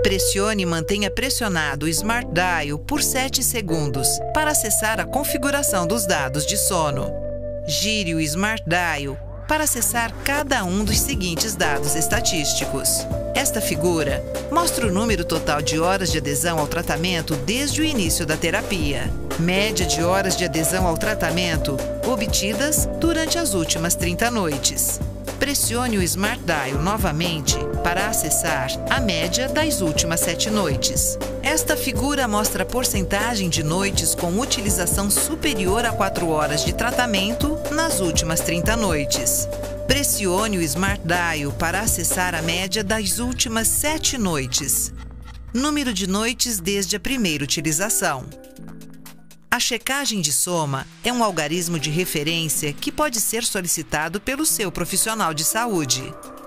Pressione e mantenha pressionado o Smart Dial por 7 segundos para acessar a configuração dos dados de sono. Gire o Smart Dial para acessar cada um dos seguintes dados estatísticos. Esta figura mostra o número total de horas de adesão ao tratamento desde o início da terapia. Média de horas de adesão ao tratamento obtidas durante as últimas 30 noites. Pressione o Smart Dial novamente para acessar a média das últimas 7 noites. Esta figura mostra a porcentagem de noites com utilização superior a 4 horas de tratamento nas últimas 30 noites. Pressione o Smart Dial para acessar a média das últimas 7 noites. Número de noites desde a primeira utilização. A checagem de soma é um algarismo de referência que pode ser solicitado pelo seu profissional de saúde.